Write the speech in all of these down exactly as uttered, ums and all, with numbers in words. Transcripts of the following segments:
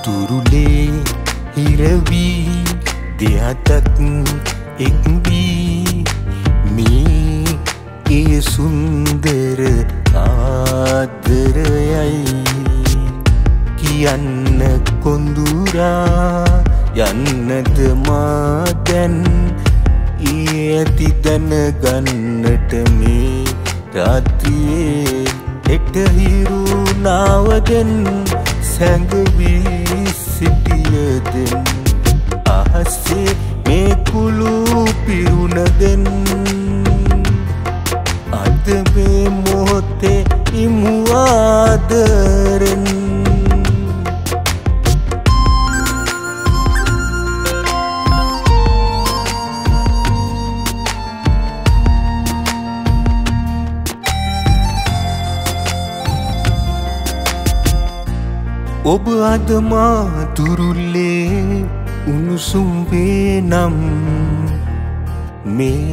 තුරුලේ හිරවී දෙහතක් එක්වී මේ ඒ සුන්දර ආදරයයි කියන්න කොඳුරා යන්නද මා දැන් ඒ ඇති දැනගන්නට මේ රාත්‍රියේ හෙට හිරු නාවගෙන් සැඟවී සිටියදෙන් අහසේ මේ කුළු පිරුණදෙන් අද මේ මොහොතේ ඉමු ආදරෙන් ඔබ අද මා තුරුල්ලේ උණුසුම් වේ නම් මේ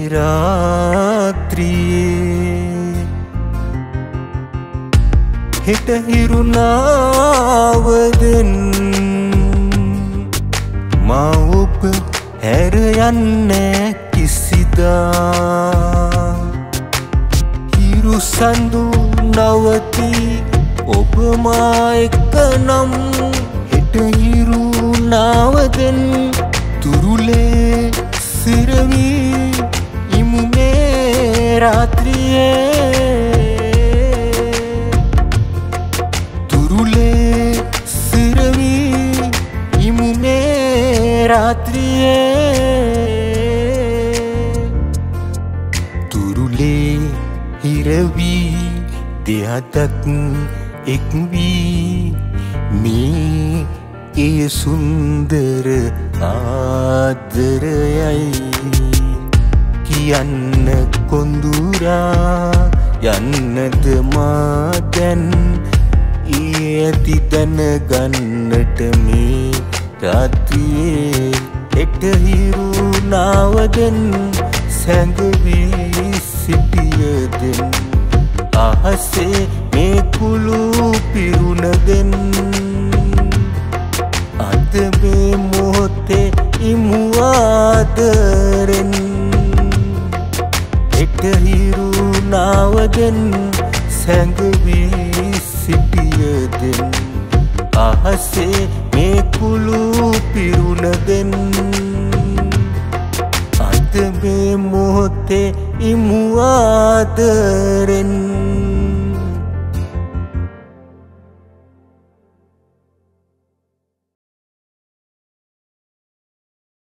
රාත්‍රියේ හෙට හිරු නාවදෙන් මා ඔබ හැර යන්නේ කිසිදා හිරු සඳු නවතී ඔබ මා එක්ක නම් හෙට හිරු නාවදෙන් තුරුලේ සිරවී ඉමු මේ රාත්‍රියේ තුරුලේ සිරවී ඉමු මේ රාත්‍රියේ තුරුලේ හිරවී දෙහතක් එක්වී මේ ඒ සුන්දර ආදරයයි කියන්න කොඳුරා යන්නද මා දැන් ඒ ඇති දැනගන්නට මේ රාත්‍රියේ හෙට හිරු නාවගෙන් සැඟවී සිටියදෙන් අහසේ මේ කුළු පිරුණදෙන් අද මේ මොහොතේ ඉමු ආදරෙන් හෙට හිරු නාවගෙන් සැඟවී සිටියදෙන් අහසේ මේ කුළු පිරුණදෙන් අද මේ මොහොතේ ඉමු ආදරෙන්